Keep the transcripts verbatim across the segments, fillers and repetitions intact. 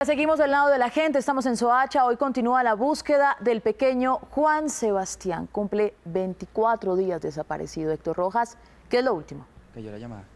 Seguimos del lado de la gente, estamos en Soacha. Hoy continúa la búsqueda del pequeño Juan Sebastián. Cumple veinticuatro días desaparecido. Héctor Rojas, ¿qué es lo último? Cayó la llamada.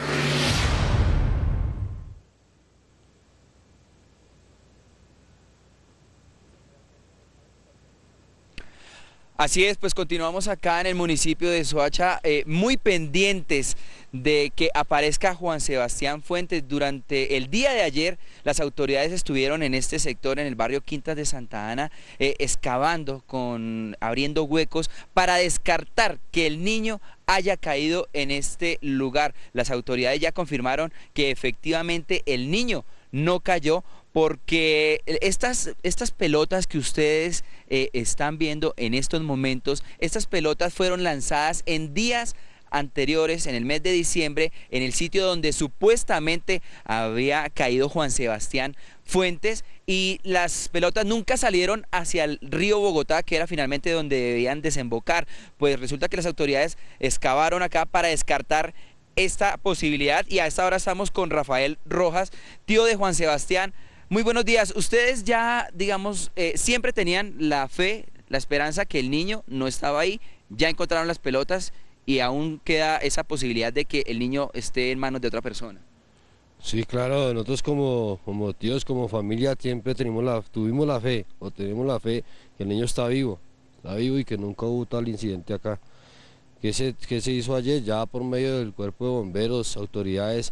Así es, pues continuamos acá en el municipio de Soacha, eh, muy pendientes de que aparezca Juan Sebastián Fuentes. Durante el día de ayer, las autoridades estuvieron en este sector, en el barrio Quintas de Santa Ana, eh, excavando, con, abriendo huecos para descartar que el niño haya caído en este lugar. Las autoridades ya confirmaron que efectivamente el niño no cayó, porque estas, estas pelotas que ustedes eh, están viendo en estos momentos, estas pelotas fueron lanzadas en días anteriores, en el mes de diciembre, en el sitio donde supuestamente había caído Juan Sebastián Fuentes, y las pelotas nunca salieron hacia el río Bogotá, que era finalmente donde debían desembocar. Pues resulta que las autoridades excavaron acá para descartar esta posibilidad, y a esta hora estamos con Rafael Rojas, tío de Juan Sebastián. Muy buenos días. Ustedes ya, digamos, eh, siempre tenían la fe, la esperanza que el niño no estaba ahí, ya encontraron las pelotas y aún queda esa posibilidad de que el niño esté en manos de otra persona. Sí, claro, nosotros como, como tíos, como familia, siempre tenemos la, tuvimos la fe, o tenemos la fe que el niño está vivo, está vivo y que nunca hubo tal incidente acá. ¿Qué se, qué se hizo ayer? Ya por medio del cuerpo de bomberos, autoridades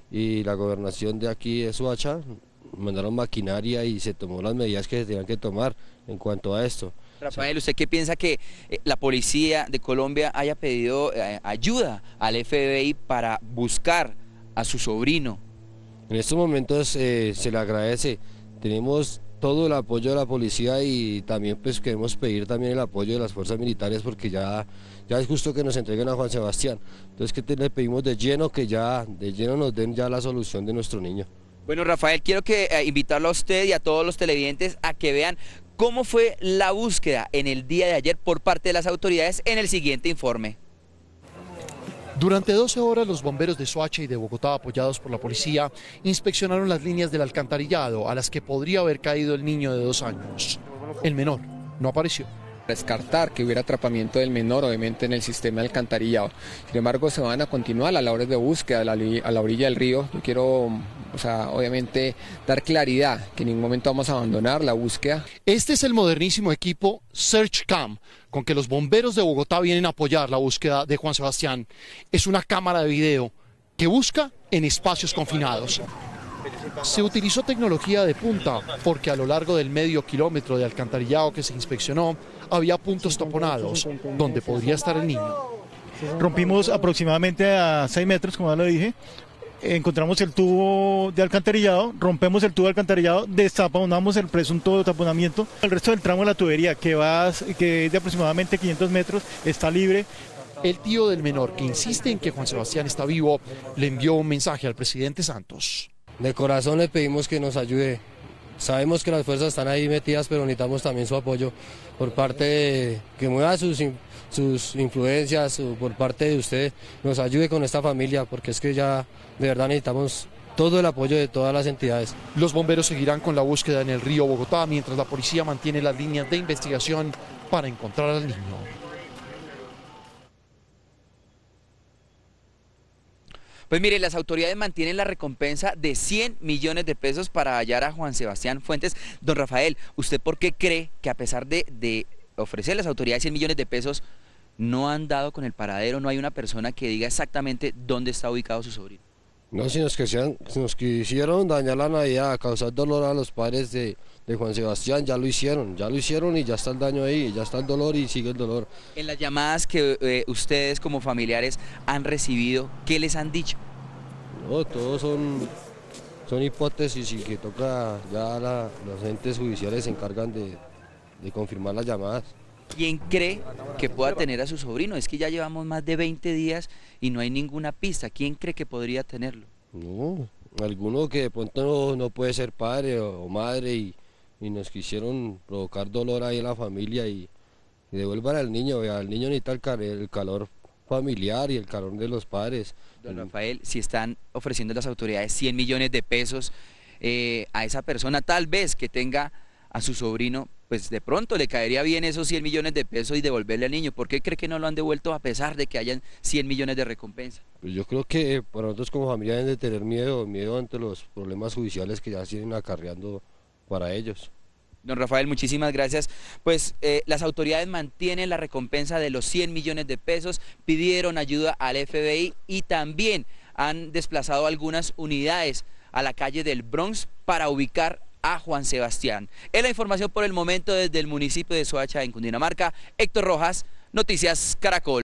y la gobernación de aquí de Soacha, mandaron maquinaria y se tomó las medidas que se tenían que tomar en cuanto a esto. Rafael, ¿usted qué piensa que eh, la policía de Colombia haya pedido eh, ayuda al F B I para buscar a su sobrino? En estos momentos eh, se le agradece, tenemos todo el apoyo de la policía y también pues queremos pedir también el apoyo de las fuerzas militares, porque ya, ya es justo que nos entreguen a Juan Sebastián. Entonces que te, le pedimos de lleno que ya de lleno nos den ya la solución de nuestro niño. Bueno, Rafael, quiero que eh, invitarlo a usted y a todos los televidentes a que vean cómo fue la búsqueda en el día de ayer por parte de las autoridades en el siguiente informe. Durante doce horas, los bomberos de Soacha y de Bogotá, apoyados por la policía, inspeccionaron las líneas del alcantarillado a las que podría haber caído el niño de dos años. El menor no apareció. Descartar que hubiera atrapamiento del menor, obviamente, en el sistema de alcantarillado. Sin embargo, se van a continuar las labores de búsqueda a la, a la orilla del río. Yo quiero, o sea, obviamente, dar claridad que en ningún momento vamos a abandonar la búsqueda. Este es el modernísimo equipo SearchCam con que los bomberos de Bogotá vienen a apoyar la búsqueda de Juan Sebastián. Es una cámara de video que busca en espacios confinados. Se utilizó tecnología de punta porque a lo largo del medio kilómetro de alcantarillado que se inspeccionó había puntos taponados donde podría estar el niño. Rompimos aproximadamente a seis metros, como ya lo dije, encontramos el tubo de alcantarillado, rompemos el tubo de alcantarillado, destaponamos el presunto taponamiento. El resto del tramo de la tubería, que, va, que es de aproximadamente quinientos metros, está libre. El tío del menor, que insiste en que Juan Sebastián está vivo, le envió un mensaje al presidente Santos. De corazón le pedimos que nos ayude. Sabemos que las fuerzas están ahí metidas, pero necesitamos también su apoyo por parte de que mueva sus, sus influencias, por parte de usted, nos ayude con esta familia, porque es que ya de verdad necesitamos todo el apoyo de todas las entidades. Los bomberos seguirán con la búsqueda en el río Bogotá, mientras la policía mantiene las líneas de investigación para encontrar al niño. Pues mire, las autoridades mantienen la recompensa de cien millones de pesos para hallar a Juan Sebastián Fuentes. Don Rafael, ¿usted por qué cree que a pesar de, de ofrecer a las autoridades cien millones de pesos, no han dado con el paradero, no hay una persona que diga exactamente dónde está ubicado su sobrino? No, si nos, quisieron, si nos quisieron dañar la Navidad, causar dolor a los padres de, de Juan Sebastián, ya lo hicieron, ya lo hicieron y ya está el daño ahí, ya está el dolor y sigue el dolor. En las llamadas que eh, ustedes como familiares han recibido, ¿qué les han dicho? No, todos son, son hipótesis y que toca, ya la, los entes judiciales se encargan de, de confirmar las llamadas. ¿Quién cree que pueda tener a su sobrino? Es que ya llevamos más de veinte días y no hay ninguna pista. ¿Quién cree que podría tenerlo? No, alguno que de pronto no, no puede ser padre o, o madre y, y nos quisieron provocar dolor ahí en la familia y, y devuelvan al niño. Vea, al niño necesita el, cal, el calor familiar y el calor de los padres. Don Rafael, si están ofreciendo las autoridades cien millones de pesos, eh, a esa persona, tal vez que tenga a su sobrino, pues de pronto le caería bien esos cien millones de pesos y devolverle al niño. ¿Por qué cree que no lo han devuelto a pesar de que hayan cien millones de recompensa? Pues yo creo que para nosotros como familia deben de tener miedo, miedo ante los problemas judiciales que ya siguen acarreando para ellos. Don Rafael, muchísimas gracias. Pues eh, las autoridades mantienen la recompensa de los cien millones de pesos, pidieron ayuda al F B I y también han desplazado algunas unidades a la calle del Bronx para ubicar a Juan Sebastián. Es la información por el momento desde el municipio de Soacha, en Cundinamarca. Héctor Rojas, Noticias Caracol.